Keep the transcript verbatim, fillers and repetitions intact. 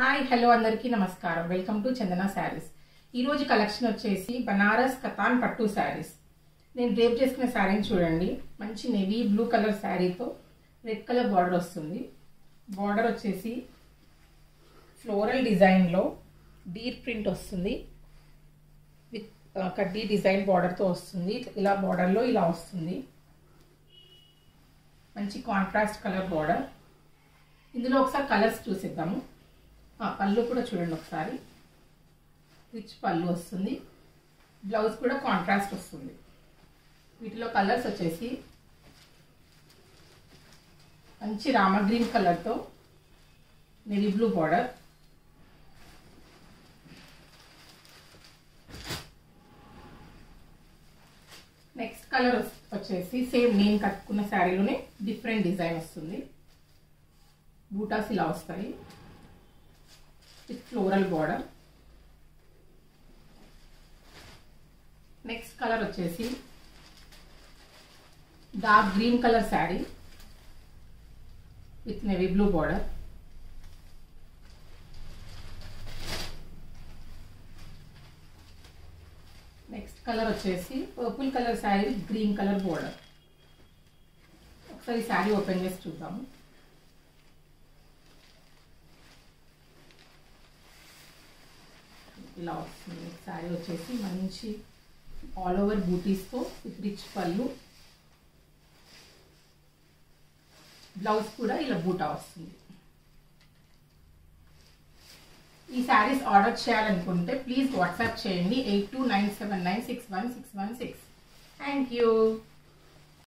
Hi hello అందరికీ నమస్కారం. Welcome to Chandana saris. ఈరోజు కలెక్షన్ వచ్చేసి బనారస్ కతాన్ పట్టు శారీస్. నేను డ్రేప్ చేసుకున్న శారీని చూడండి. మంచి నేవీ బ్లూ కలర్ శారీతో రెడ్ కలర్ బార్డర్ వస్తుంది. బార్డర్ వచ్చేసి ఫ్లోరల్ డిజైన్లో డీర్ ప్రింట్ వస్తుంది. విత్ కడ్డీ డిజైన్ బార్డర్తో వస్తుంది. ఇలా బార్డర్లో ఇలా వస్తుంది. మంచి కాంట్రాస్ట్ కలర్ బార్డర్. ఇందులో ఒకసారి కలర్స్ చూసిద్దాము. పళ్ళు కూడా చూడండి ఒకసారి. రిచ్ పళ్ళు వస్తుంది. బ్లౌజ్ కూడా కాంట్రాస్ట్ వస్తుంది. వీటిలో కలర్స్ వచ్చేసి మంచి రామ గ్రీన్ కలర్తో navy blue border, next colour వచ్చేసి సేమ్ నేను కట్టుకున్న శారీలోనే డిఫరెంట్ డిజైన్ వస్తుంది. బూటాస్ ఇలా వస్తాయి with floral border. Next colour వచ్చేసి dark green colour sari with navy blue border. Next colour వచ్చేసి purple colour sari with green colour border. ఒకసారి శారీ ఓపెన్ చేసి చూద్దాము. ఇలా వస్తుంది శారీ. వచ్చేసి మంచి ఆల్ ఓవర్ బూటీస్తో విత్ రిచ్ పళ్ళు. బ్లౌజ్ కూడా ఇలా బూటా వస్తుంది. ఈ శారీస్ ఆర్డర్ చేయాలనుకుంటే ప్లీజ్ వాట్సాప్ చేయండి eight two nine seven nine six one six one six. Thank you.